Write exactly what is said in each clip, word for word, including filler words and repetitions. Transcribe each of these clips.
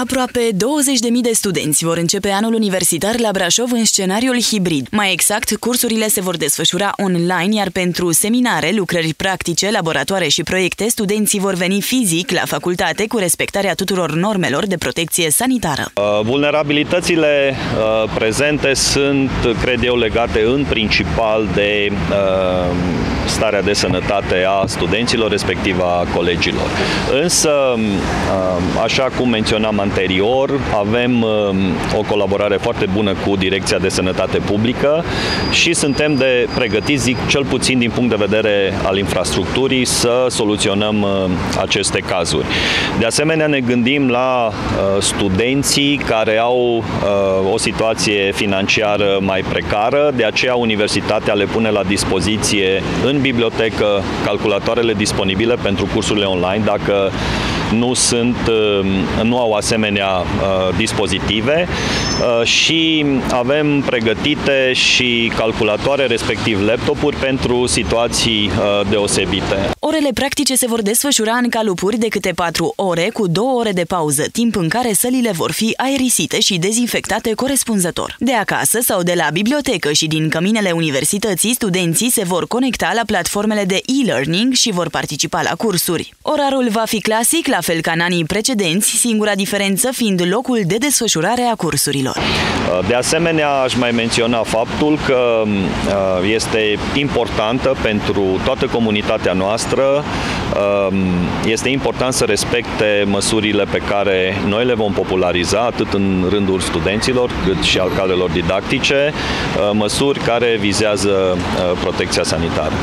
Aproape douăzeci de mii de studenți vor începe anul universitar la Brașov în scenariul hibrid. Mai exact, cursurile se vor desfășura online, iar pentru seminare, lucrări practice, laboratoare și proiecte, studenții vor veni fizic la facultate cu respectarea tuturor normelor de protecție sanitară. Vulnerabilitățile prezente sunt, cred eu, legate în principal de starea de sănătate a studenților, respectiv a colegilor. Însă, așa cum menționam anterior, avem o colaborare foarte bună cu Direcția de Sănătate Publică și suntem de pregătiți, zic, cel puțin din punct de vedere al infrastructurii, să soluționăm aceste cazuri. De asemenea, ne gândim la studenții care au o situație financiară mai precară, de aceea Universitatea le pune la dispoziție în bibliotecă calculatoarele disponibile pentru cursurile online, dacă nu sunt, nu au asemenea uh, dispozitive uh, și avem pregătite și calculatoare, respectiv laptopuri, pentru situații uh, deosebite. Orele practice se vor desfășura în calupuri de câte patru ore, cu două ore de pauză, timp în care sălile vor fi aerisite și dezinfectate corespunzător. De acasă sau de la bibliotecă și din căminele universității, studenții se vor conecta la platformele de e-learning și vor participa la cursuri. Orarul va fi clasic, la fel ca în anii precedenți, singura diferență fiind locul de desfășurare a cursurilor. De asemenea, aș mai menționa faptul că este importantă pentru toată comunitatea noastră, este important să respecte măsurile pe care noi le vom populariza, atât în rândul studenților, cât și al cadrelor didactice, măsuri care vizează protecția sanitară.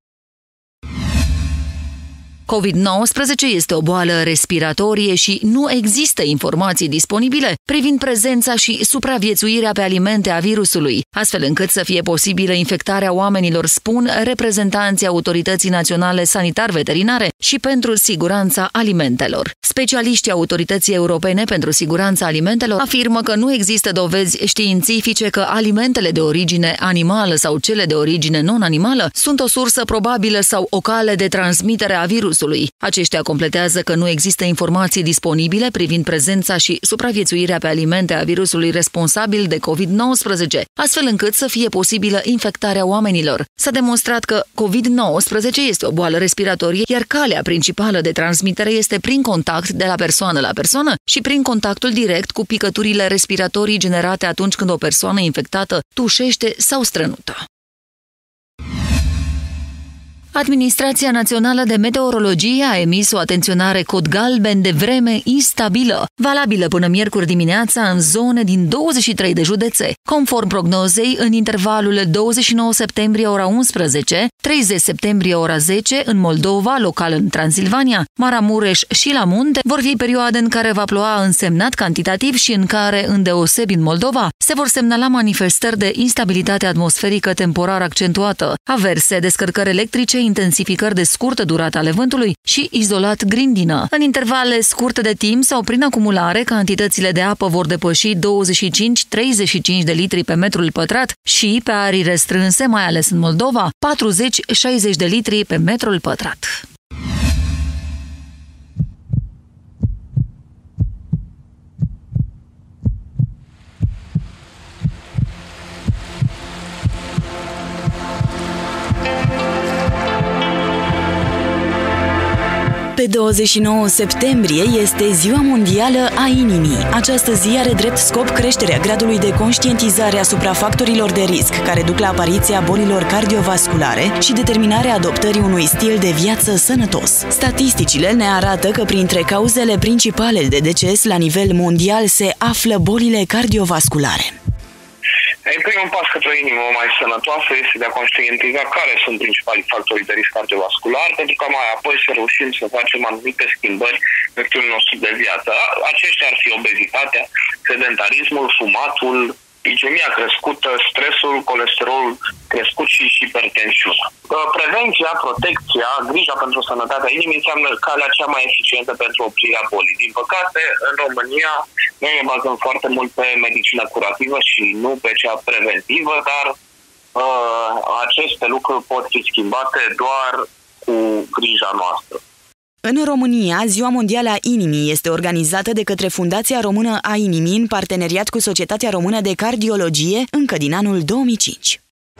COVID nouăsprezece este o boală respiratorie și nu există informații disponibile privind prezența și supraviețuirea pe alimente a virusului, astfel încât să fie posibilă infectarea oamenilor, spun reprezentanții Autorității Naționale Sanitar-Veterinare și pentru Siguranța Alimentelor. Specialiștii Autorității Europene pentru Siguranța Alimentelor afirmă că nu există dovezi științifice că alimentele de origine animală sau cele de origine non-animală sunt o sursă probabilă sau o cale de transmitere a virusului. Aceștia completează că nu există informații disponibile privind prezența și supraviețuirea pe alimente a virusului responsabil de COVID nouăsprezece, astfel încât să fie posibilă infectarea oamenilor. S-a demonstrat că COVID nouăsprezece este o boală respiratorie, iar calea principală de transmitere este prin contact de la persoană la persoană și prin contactul direct cu picăturile respiratorii generate atunci când o persoană infectată tușește sau strănută. Administrația Națională de Meteorologie a emis o atenționare cod galben de vreme instabilă, valabilă până miercuri dimineața în zone din douăzeci și trei de județe. Conform prognozei, în intervalul douăzeci și nouă septembrie ora unsprezece, treizeci septembrie ora zece, în Moldova, local în Transilvania, Maramureș și la munte, vor fi perioade în care va ploua însemnat cantitativ și în care, îndeosebi în Moldova, se vor semnala manifestări de instabilitate atmosferică temporar accentuată, averse, descărcări electrice, intensificări de scurtă durată ale vântului și izolat grindină. În intervale scurte de timp sau prin acumulare, cantitățile de apă vor depăși douăzeci și cinci - treizeci și cinci de litri pe metrul pătrat și, pe arii restrânse, mai ales în Moldova, patruzeci - șaizeci de litri pe metrul pătrat. Pe douăzeci și nouă septembrie este Ziua Mondială a Inimii. Această zi are drept scop creșterea gradului de conștientizare asupra factorilor de risc care duc la apariția bolilor cardiovasculare și determinarea adoptării unui stil de viață sănătos. Statisticile ne arată că printre cauzele principale de deces la nivel mondial se află bolile cardiovasculare. Primul pas către o inimă mai sănătoasă este de a conștientiza care sunt principalii factori de risc cardiovascular, pentru ca mai apoi să reușim să facem anumite schimbări în stilul nostru de viață. Aceștia ar fi obezitatea, sedentarismul, fumatul, glicemia crescută, stresul, colesterolul crescut și hipertensiunea. Prevenția, protecția, grija pentru sănătatea inimii înseamnă calea cea mai eficientă pentru oprirea bolii. Din păcate, în România, noi ne bazăm foarte mult pe medicină curativă și nu pe cea preventivă, dar uh, aceste lucruri pot fi schimbate doar cu grija noastră. În România, Ziua Mondială a Inimii este organizată de către Fundația Română a Inimii în parteneriat cu Societatea Română de Cardiologie încă din anul două mii cinci.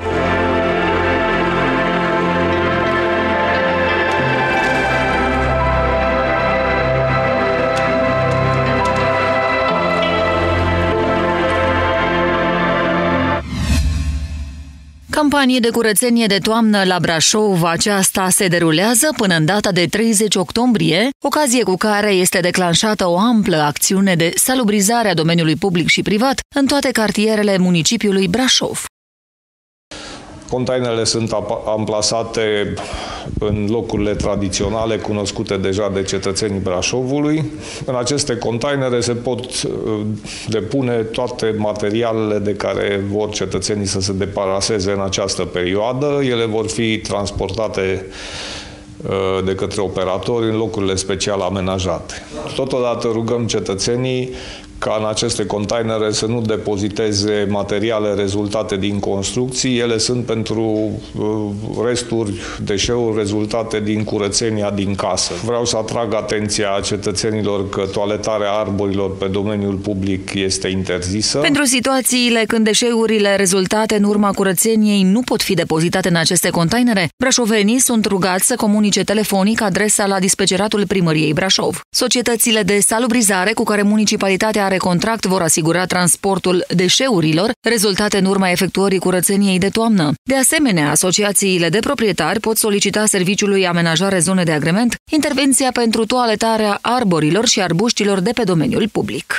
Campanie de curățenie de toamnă la Brașov, aceasta se derulează până în data de treizeci octombrie, ocazie cu care este declanșată o amplă acțiune de salubrizare a domeniului public și privat în toate cartierele municipiului Brașov. Containerele sunt amplasate în locurile tradiționale cunoscute deja de cetățenii Brașovului. În aceste containere se pot depune toate materialele de care vor cetățenii să se deparaseze în această perioadă. Ele vor fi transportate de către operatori în locurile special amenajate. Totodată rugăm cetățenii ca în aceste containere să nu depoziteze materiale rezultate din construcții. Ele sunt pentru resturi, deșeuri rezultate din curățenia din casă. Vreau să atrag atenția cetățenilor că toaletarea arborilor pe domeniul public este interzisă. Pentru situațiile când deșeurile rezultate în urma curățeniei nu pot fi depozitate în aceste containere, brașovenii sunt rugați să comunice telefonic adresa la dispeceratul Primăriei Brașov. Societățile de salubrizare cu care municipalitatea are contract vor asigura transportul deșeurilor rezultate în urma efectuării curățeniei de toamnă. De asemenea, asociațiile de proprietari pot solicita Serviciului Amenajare Zone de Agrement intervenția pentru toaletarea arborilor și arbuștilor de pe domeniul public.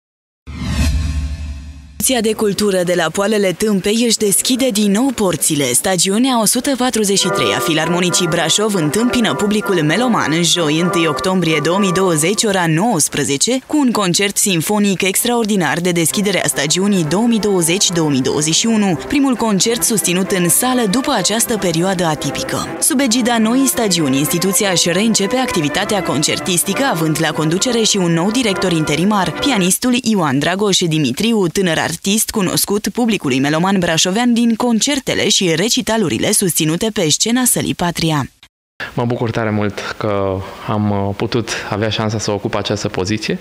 Instituția de Cultură de la Poalele Tâmpei își deschide din nou porțile. Stagiunea o sută patruzeci și trei a Filarmonicii Brașov întâmpină publicul meloman în joi, întâi octombrie două mii douăzeci, ora nouăsprezece, cu un concert simfonic extraordinar de deschidere a stagiunii două mii douăzeci două mii douăzeci și unu, primul concert susținut în sală după această perioadă atipică. Sub egida noii stagiuni, instituția își reîncepe activitatea concertistică, având la conducere și un nou director interimar, pianistul Ioan Dragoș Dimitriu, tânăr artist cunoscut publicului meloman brașovean din concertele și recitalurile susținute pe scena Sălii Patria. Mă bucur tare mult că am putut avea șansa să ocup această poziție.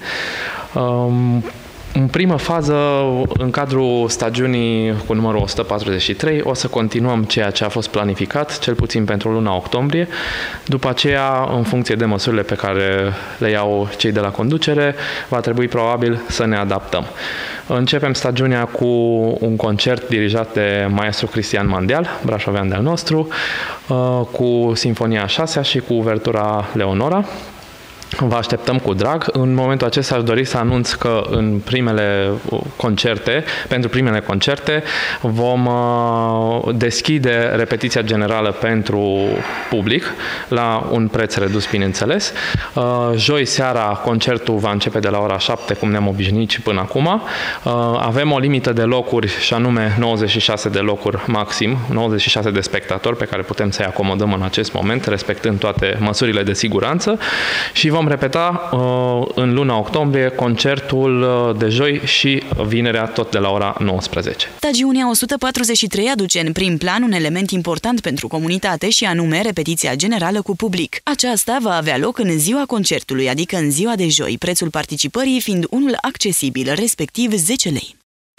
În primă fază, în cadrul stagiunii cu numărul o sută patruzeci și trei, o să continuăm ceea ce a fost planificat, cel puțin pentru luna octombrie. După aceea, în funcție de măsurile pe care le iau cei de la conducere, va trebui probabil să ne adaptăm. Începem stagiunea cu un concert dirijat de maestru Cristian Mandeal, brașovean de-al nostru, cu Sinfonia a șasea și cu uvertura Leonora. Vă așteptăm cu drag. În momentul acesta aș dori să anunț că în primele concerte, pentru primele concerte, vom deschide repetiția generală pentru public la un preț redus, bineînțeles. Joi seara concertul va începe de la ora șapte, cum ne-am obișnuit și până acum. Avem o limită de locuri și anume nouăzeci și șase de locuri maxim, nouăzeci și șase de spectatori pe care putem să-i acomodăm în acest moment, respectând toate măsurile de siguranță, și vom repeta uh, în luna octombrie concertul de joi și vinerea tot de la ora nouăsprezece. Stagiunea o sută patruzeci și trei aduce în prim plan un element important pentru comunitate și anume repetiția generală cu public. Aceasta va avea loc în ziua concertului, adică în ziua de joi, prețul participării fiind unul accesibil, respectiv zece lei.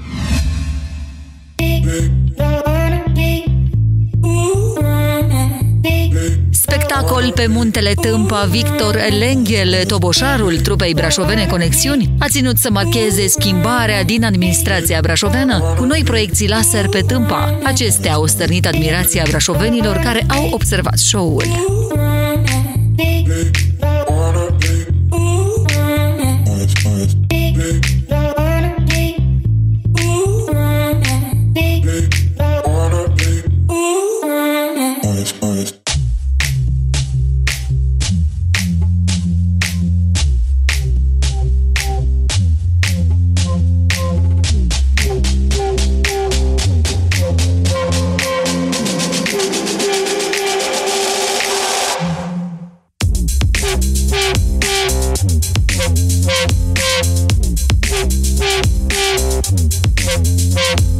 Spectacol pe Muntele Tâmpa. Victor Lenghel, toboșarul trupei brașovene Conexiuni, a ținut să marcheze schimbarea din administrația brașoveană cu noi proiecții laser pe Tâmpa. Acestea au stârnit admirația brașovenilor care au observat show-ul. We'll be right back.